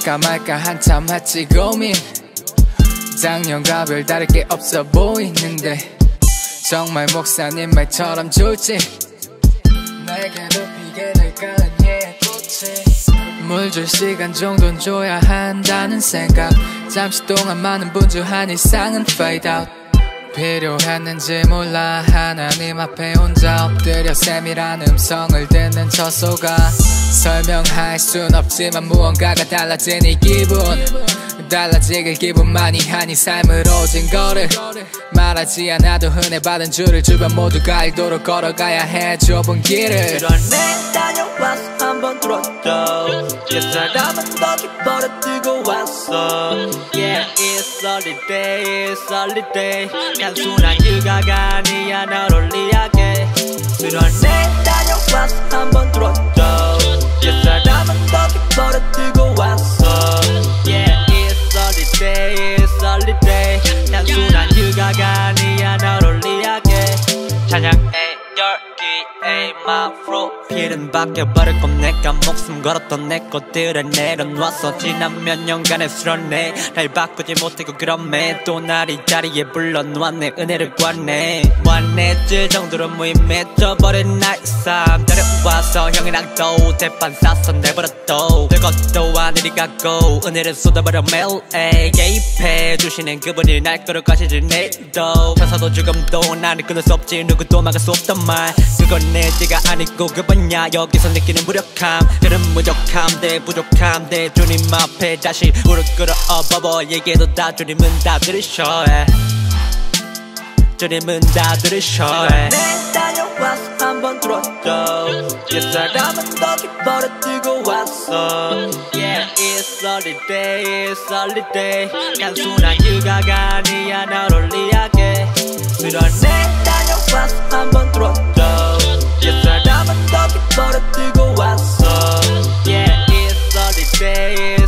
할까 말까 한참 했지 고민. 작년과 별다를 게 없어 보이는데 정말 목사님 말처럼 좋지. 내게 높이게 될까는 얘의 꽃이 물 줄 시간 정도는 줘야 한다는 생각. 잠시 동안 많은 분주한 일상은 fade out. 필요했는지 몰라 하나님 앞에 혼자 엎드려 셈이란 음성을 듣는 저 속아. 설명할 순 없지만 무언가가 달라진 이 기분. 달라지길 기분만이 한 이 삶을 오진 거를 말하지 않아도 흔해 받은 줄을 주변 모두가 알도록 걸어가야 해 좁은 길을. 그러네 다녀와서 한번 들어줘. 옛사람은 거기 버려두고 왔어. Yeah it's holiday it's holiday. 단순한 휴가가 아니야 널 올리하게. 그러네 다녀와서 한번 들어줘. 옛사람은 거기 버려두고 왔어. Yeah it's holiday it's holiday. 단순한 휴가가 아니야 널 올리하게. 찬양의 열기에 마프로 필은 바뀌어버릴 건 내가 목숨 걸었던 내 것들을 내려놨어. 지난 몇 년간의 수련회 날 바꾸지 못하고 그럼에 또 날 이 자리에 불러놓았네. 은혜를 구하네. 완해질 정도로 무임해져버린 나의 삶. 데려와서 형이랑 또 대판 쌌어 내버렸도 별것도 아니리 갖고 은혜를 쏟아버려 매일 개입해 주시는 그분이 날 끌어가시지 내일도. 천사도 죽음도 나를 끊을 수 없지 누구도 막을 수 없단 말. 그건 내 죄가 아니고 그분야. 여기서 느끼는 무력함 그런 무력함 대 부족함 대 주님 앞에 다시 무릎 꿇어 버버 얘기해도 다 주님은 다 들으셔. 주님은 다 들으셔. 내 다녀와서 한번 들어줘. 옛사람은 거기 버려두고 왔어. Yeah it's holiday it's holiday. 단순한 휴가가 아니야 널 올리하게. 그러네 다녀와서 한번 들어줘. 옛사람은 거기 버려두고 왔어. Yeah it's holiday